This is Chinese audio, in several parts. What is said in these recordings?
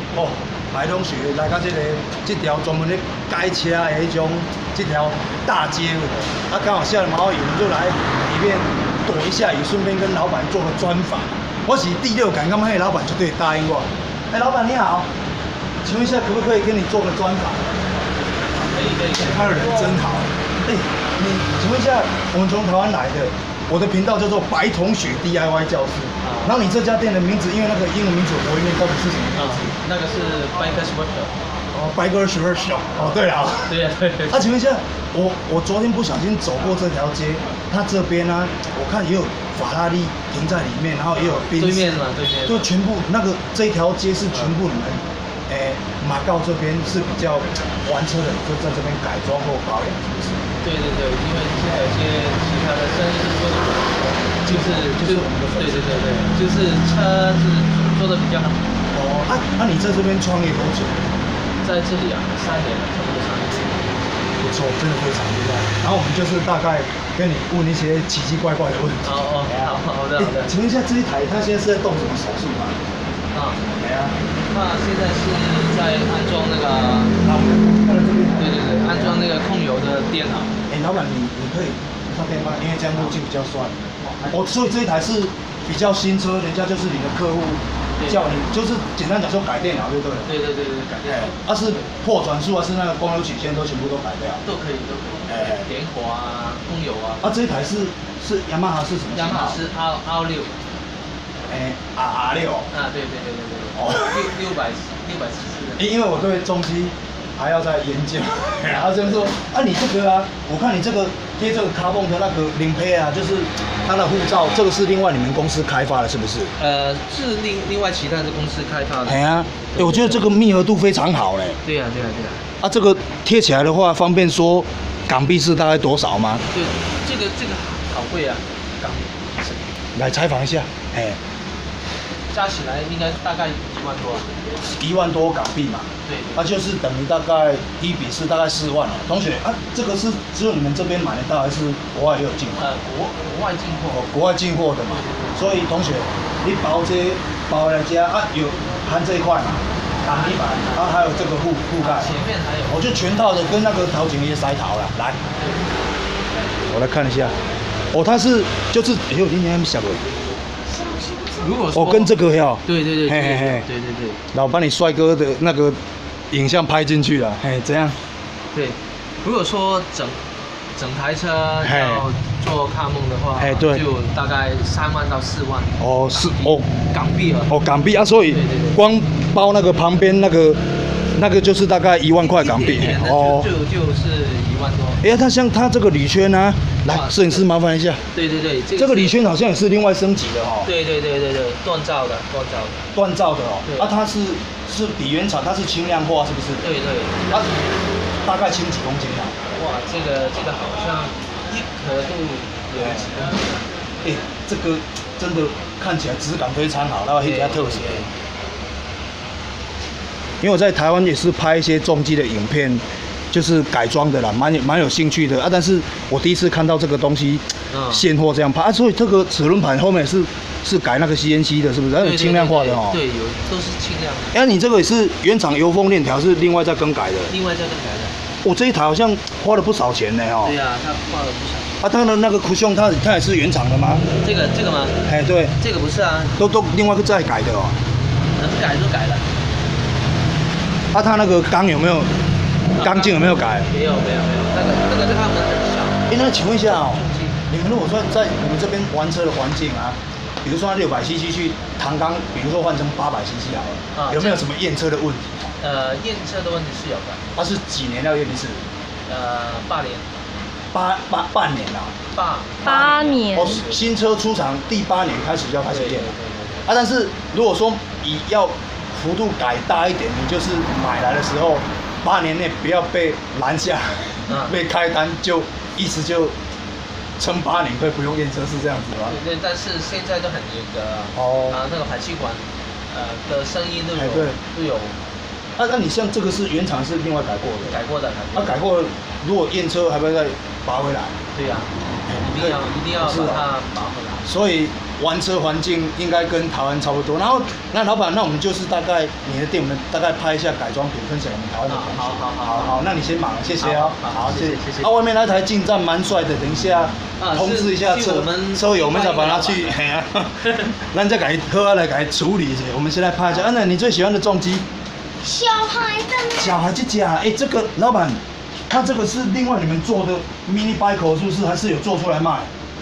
哦，来同学来到这条专门咧改车的这条大街有无？刚好下了毛雨，我们就来里面躲一下雨，顺便跟老板做个专访。我是第6感，刚刚老板绝对答应我。老板你好，请问一下可不可以跟你做个专访？ 可以。 他的人真好。你请问一下，我们从台湾来的，我的频道叫做白同学 DIY 教室。然后你这家店的名字，因为那个英文名字我不会念，到底是什么名字？ 那个是 Bikers Workshop。 Bikers Workshop。对了。 对呀。 请问一下，我昨天不小心走过这条街，它这边呢，我看也有法拉利停在里面，然后也有宾士。 对面嘛，对面。 就全部这一条街是全部你们，马告这边是比较玩车的，就在这边改装或保养，是不是？ 对，因为现在有些其他的生意是做的，就是我们的粉丝。对，就是车子做的比较好。 你在这边创业多久？ 在这里啊，3年了，差不多3年。 不错，真的非常厉害。然后我们就是大概跟你问一些奇奇怪怪的问题。 好的。 请问一下，这一台它现在是在动什么手术吗？没啊。 那现在是在安装那个。 看到这边。 对，安装那个控油的电脑。 老板，你可以上电吗？因为这样路径比较帅。所以这一台是比较新车，人家就是你的客户。叫你就是简单讲说改电脑就对了。 对，改电脑。 是破转速是那个光流曲线都全部都改掉。 都可以。点火啊，控油啊。 这一台是雅马哈是什么？ 雅马哈是 R6。 R6。 对。600cc的。 因为我对重机还要再研究。然后就是说你这个我看你这个贴这个卡泵的那个领配就是它的护照，这个是另外你们公司开发的，是不是？ 是另外其他的公司开发的。我觉得这个密合度非常好嘞。 对呀。 这个贴起来的话，方便说港币是大概多少吗？ 对，这个好贵啊，港币。 来采访一下。 加起来应该大概1万多。 1万多港币嘛。对。就是等于大概1比4，大概4万了。同学这个是只有你们这边买得到，还是国外也有进口？ 国外进货。 国外进货的嘛。所以同学，你包来家有含这一块嘛？港币版，还有这个覆盖。 前面还有。 我就全套的，跟那个陶景也塞桃了。来，我来看一下。它是就是今年还没下过。 如果说跟这个对。 然后把你帅哥的那个影像拍进去了，怎样？ 对，如果说整台车要做卡梦的话， 对， 就大概3万到4万。港币啊。 港币所以光包那个旁边那个就是大概1万块港币。 就是1万多。 它像它这个铝圈来，摄影师麻烦一下。 对， 这个铝圈好像也是另外升级的对，锻造的。 它是比原厂它是轻量化，是不是？ 对。 大概轻几公斤啊？ 哇，这个好像1颗都有几公斤。 这个真的看起来质感非常好，然后比较特写。因为我在台湾也是拍一些重机的影片，就是改装的啦，蛮有兴趣的但是我第一次看到这个东西现货这样拍所以这个齿轮盘后面是改那个 CNC 的，是不是？有轻量化的对，都是轻量的。 你这个也是原厂油封链条是另外再更改的。这一台好像花了不少钱呢对啊，它花了不少钱。 它的那个 cushion 它也是原厂的吗？ 这个吗？ 对。 这个不是啊。 都另外再改的能改就改了。 它那个钢有没有？钢筋有没有改？ 没有，那个他们很小。 那请问一下你们如果说在你们这边玩车的环境比如说600cc 去唐钢，比如说换成800cc 好了，有没有什么验车的问题？ 验车的问题是有的。 它是几年要验一次 ？8年。 半年 8年。 新车出厂第8年开始就要开始验。但是如果说要幅度改大一点，你就是买来的时候8年内不要被拦下来，被开单意思就撑8年可以不用验车，是这样子吗？ 对，但是现在都很严格那个排气管的声音都有。 那你像这个是原厂是另外改过的？ 改过的。 改过，如果验车还不要再拔回来？ 对呀，一定要把它拔回来。 所以玩车环境应该跟台湾差不多。然后，那老板，那我们就是大概你的店，我们大概拍一下改装品，分享我们台湾的同学。好，那你先忙，谢谢哦。好，谢谢。啊，外面那台进站蛮帅的，等一下通知一下车友，我们再把它去，嘿啊，咱再给好好来给处理一下。我们先来拍一下，那你最喜欢的重机？ 小孩的。 小孩这家，哎，这个老板，他这个是另外你们做的 mini bike 是不是？还是有做出来卖？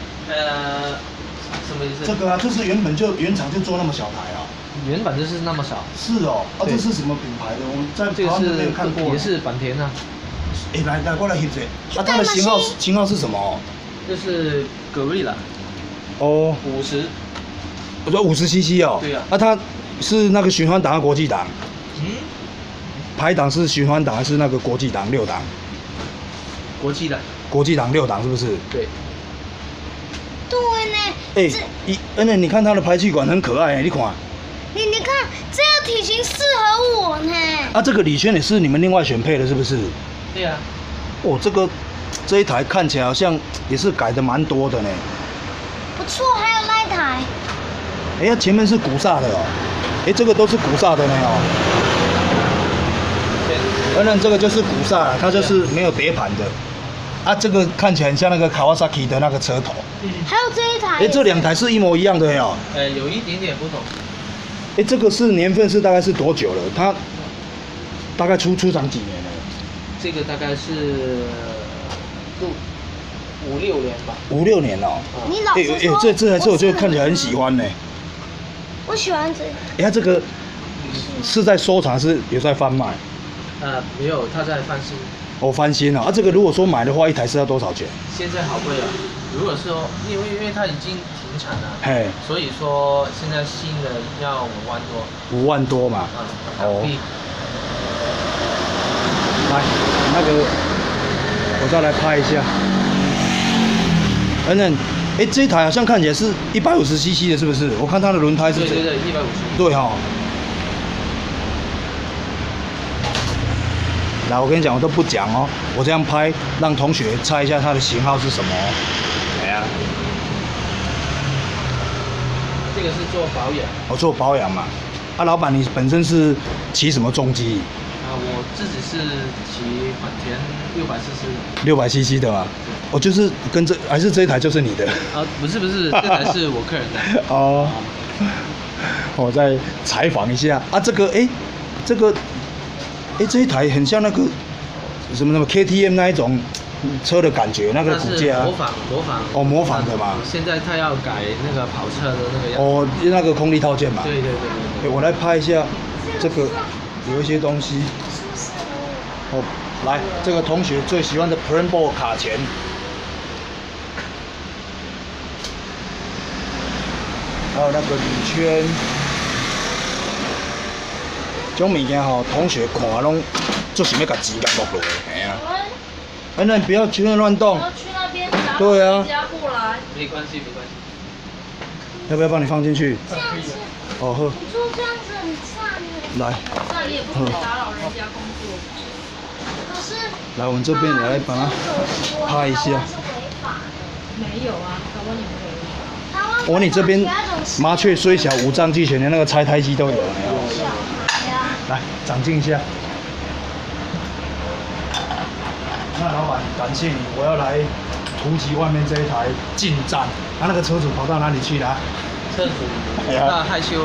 什么意思？ 这个啊，就是原厂就做那么小台啊。 原版就是那么小。 是哦，啊，这是什么品牌的？我们在台湾没有看过。 也是bản田啊。 哎，来，过来翕一下。啊，它的型号是什么？ 就是格瑞拉。 哦。 50。 我说50cc 哦。 对啊。 啊，它是那个循环档和国际档？排档是循环档还是那个国际档6档？ 国际档。国际档6档是不是？ 对。 对呢。 你看它的排气管很可爱，你看。 你看这个体型适合我呢。 啊，这个铝圈也是你们另外选配的，是不是？ 对啊。 哦，这一台看起来好像也是改的蛮多的呢。 不错，还有那一台。 哎呀，前面是鼓刹的哦。哎，这个都是鼓刹的呢哦。当然，这个就是鼓刹，它就是没有碟盘的。啊，这个看起来很像那个 Kawasaki 的那个车头。 还有这一台。 哎，这2台是一模一样的哟。 有一点点不同。 哎，这个是年份是大概是多久了？它大概出厂几年了？ 这个大概是5、6年吧。 5、6年了。 你老实说。 这台车我就看起来很喜欢呢。 我喜欢这。 哎，它这个是在收藏，是有在贩卖？ 没有，它在翻新。 哦，翻新了啊！这个如果说买的话，一台是要多少钱？ 现在好贵啊！如果说因为它已经停产了， 嘿， 所以说现在新的要5万多。 5万多嘛？ 哦。 来，那个我再来拍一下。哎，这一台好像看起来是150cc 的，是不是？我看它的轮胎是。 对150。 对哈。来，我跟你讲，我都不讲哦，我这样拍，让同学猜一下它的型号是什么。哎呀， 这个是做保养。 我做保养嘛。啊，老板，你本身是骑什么重机？ 我自己是骑本田 600cc 的嘛。我就是跟还是这一台就是你的？ 不是，这台是我客人的。 哦。我再采访一下啊，这个这一台很像那个什么 KTM 那一种车的感觉，那个骨架。 模仿。 哦，模仿的嘛。 现在他要改那个跑车的那个样子。 哦，那个空力套件嘛。 对。 我来拍一下，这个有一些东西。哦，来，这个同学最喜欢的 Brembo 卡钳。还有那个铝圈。这种物件吼，同学看拢就是要把钱给落落的，嘿啊。那你不要去那乱动。 我要去那边。 对啊。 过来。没关系。 要不要帮你放进去？ 这样子。 哦呵。 你说这样子很赞耶。 来。 这样也不会打扰人家工作。 可是。 来，我们这边来把它拍一下。 没有啊，台湾也没有。 我你这边麻雀虽小，五脏俱全，连那个拆胎机都有。来，长进一下。那老板，感谢你，我要来突击外面这一台进站。那个车主跑到哪里去了？ 车主害羞。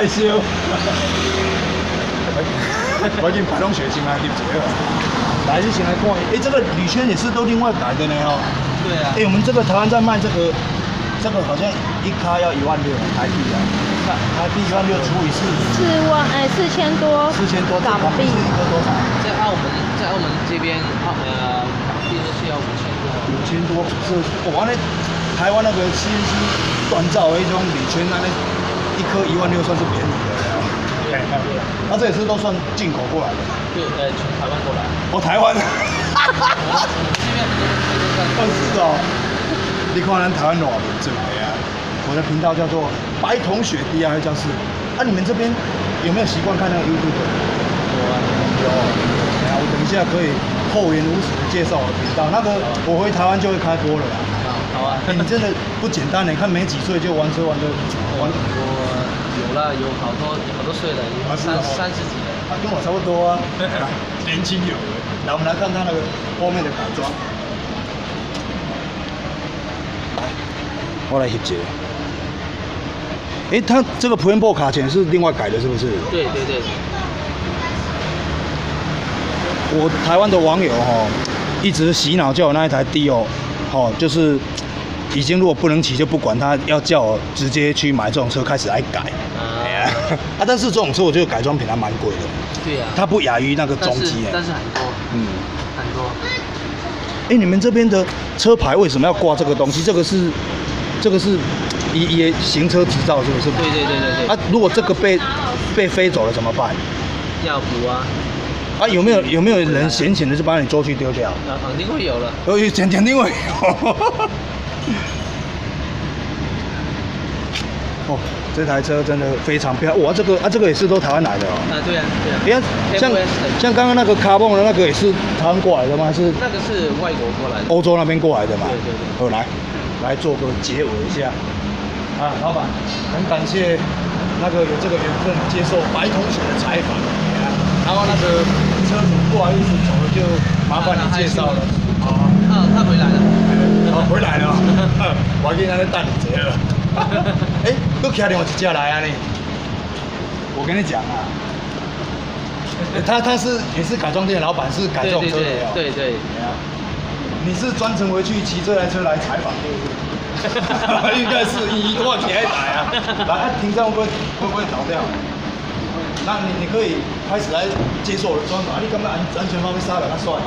我已经摆弄血清了，对不对？来就先来看，哎，这个铝圈也是都另外改的呢哦。 对啊。 哎，我们这个台湾在卖这个好像一卡要16000台币啊。台币16000除以 4000多。 4000多港币。 一颗多少？ 在澳门这边，港币是要5000多。 5000多是，哇，那台湾那个 CNC 锻造的那种铝圈，那一颗16000算是便宜的了。对。那这也是都算进口过来的。 对，从台湾过来。 哦，台湾。 这边很多都是。 是哦。你看咱台湾偌民主的啊！我的频道叫做白同学 DIY 教室。啊，你们这边有没有习惯看那个 YouTube？有。哎呀，我等一下可以厚颜无耻的介绍我的频道。那个我回台湾就会开播了啦。 好啊。 你真的不简单，你看没几岁就玩车玩的玩。 我有了，有好多岁了，有30几了。 啊，跟我差不多啊。年轻有为。来，我们来看它那个后面的改装。我来翕一个。哎，它这个 Preamble 卡钳是另外改的，是不是？ 对对对。 我台湾的网友一直洗脑叫我那一台 Dio，就是已经如果不能骑就不管它，要叫我直接去买这种车开始来改。但是这种车我觉得改装品还蛮贵的。 对啊。它不亚于那个中基但是很多。很多。 哎，你们这边的车牌为什么要挂这个东西？这个是也行车执照是不是？ 对。 啊，如果这个被飞走了怎么办？ 要补啊。 啊，有没有人闲闲的就把你捉去丢掉？ 肯定会有了。 肯定会有。哦，这台车真的非常漂亮。哇，这个也是都台湾来的哦。 对啊。 你看，像刚刚那个 Carbon 的那个也是台湾过来的吗？还是？ 那个是外国过来的。 欧洲那边过来的嘛。 对。 来做个结尾一下。啊，老板，很感谢那个有这个缘分接受白同学的采访。然后那个车主不好意思走了，就麻烦你介绍了。 他回来了。 回来了。我今天在等你这了。哎，又开另外一架来啊你！我跟你讲啊，他也是改装店的老板，是改这种车的哦。 对。 你是专程回去骑这台车来采访，对不对？应该是一多少钱来啊？来，停车会不会倒掉？那你可以开始来接受我的专访，你感觉安全方面杀得他帅？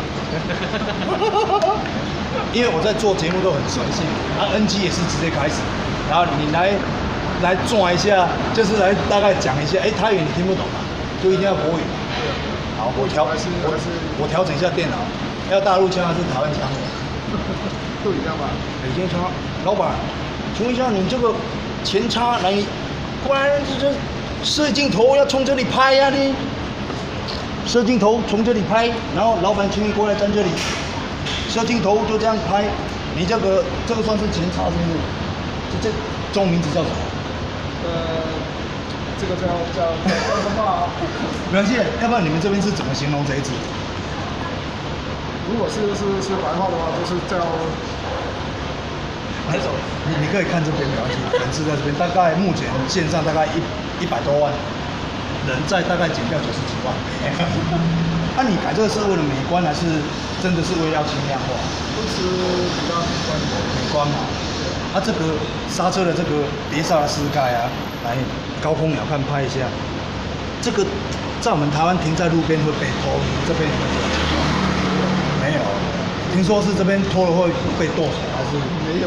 因为我在做节目都很随性，NG 也是直接开始，然后你来转一下，就是来大概讲一下，台语你听不懂嘛，就一定要国语。好，我调整一下电脑，要大陆腔还是台湾腔？ 都一样吧。 北京腔。老板，请问一下，你这个前叉来，不然这摄镜头要从这里拍呀你。摄镜头从这里拍，然后老板请你过来站这里，摄镜头就这样拍。你这个算是前叉是不是？这中文名字叫什么？ 这个叫什么？ 没关系，要不然你们这边是怎么形容这一只？ 如果是白话的话，就是叫。 你可以看这边没关系，粉丝在这边，大概目前线上大概100多万人在，大概减掉90几万。你改这个是为了美观，还是真的是为了要轻量化？ 都是比较美观嘛。这个刹车的这个碟刹的丝盖啊，来高空鸟瞰拍一下。这个在我们台湾停在路边会被偷，这边有没有？没有。听说是这边拖了会被剁手，还是没有？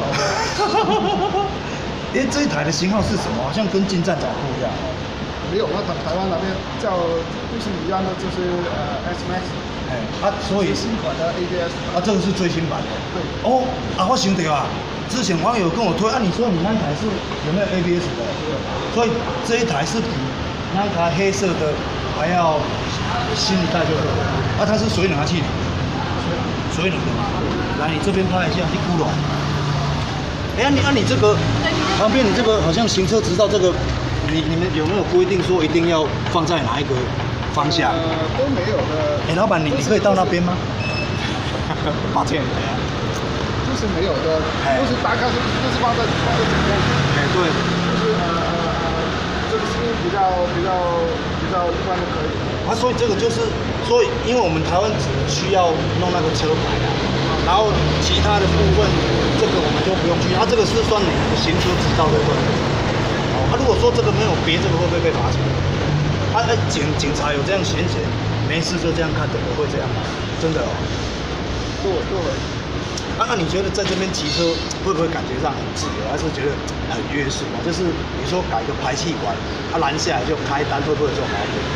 这一台的型号是什么？好像跟进站长不一样。 没有，那台湾那边叫就是一样的，就是S Max。 所以新款的 ABS。 这个是最新版的。 对。 我想到啊，之前网友跟我推你说你那一台是有没有 ABS 的？所以这一台是比那一台黑色的还要新一代就对了。它是水冷还是气冷？水冷的嘛。来，你这边拍一下，你骷髅。你这个旁边，你这个好像行车执照这个，你们有没有规定说一定要放在哪一个方向？ 都没有的。 老板，你可以到那边吗？抱歉。 就是没有的，就是大概就是放在前面。 对。 就是这个是比较一般的可以。 所以这个就是，因为我们台湾只需要弄那个车牌然后其他的部分，这个我们就不用去。这个是算你的行车执照的问题。如果说这个没有别这个会不会被罚钱？警察有这样闲没事就这样看的，不会这样，真的哦。 对。 那你觉得在这边骑车会不会感觉上很自由，还是觉得很约束啊？就是你说改个排气管，拦下来就开单，会不会有这种毛病？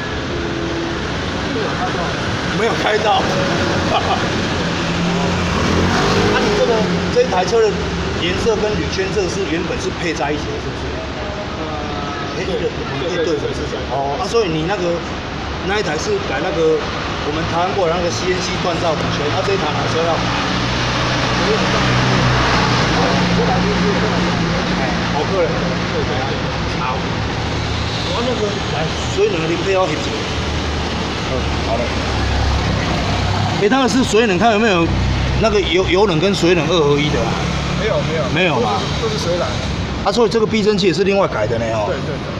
没有开到。你这一台车的颜色跟铝圈这个是原本是配在一起的，是不是？对，是这样。所以你那一台是改那个我们台湾过来那个 CNC 锻造铝圈，这一台哪时候要改？ 过来。好。我那个来水冷的零配要一组。好了。它的是水冷，它有没有那个油冷跟水冷2合1的啊？没有吧？ 都是水冷。 啊，所以这个避震器也是另外改的呢哦。 对。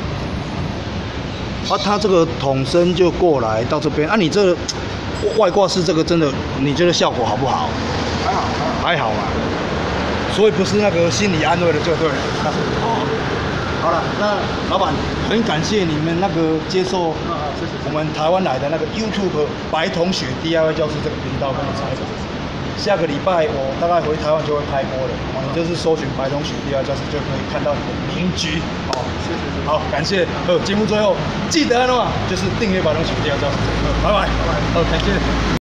啊，它这个筒身就过来到这边啊，你这个外挂式这个真的，你觉得效果好不好？还好嘛。所以不是那个心理安慰的就对了。好了，那老板很感谢你们那个接受我们台湾来的那个 YouTube 白同学 DIY 教室这个频道跟我采访。下个礼拜我大概回台湾就会开播了，你就是搜寻白同学 DIY 教室就可以看到你的名局。好，好，感谢。节目最后记得的话就是订阅白同学 DIY 教室。拜拜。好，感谢。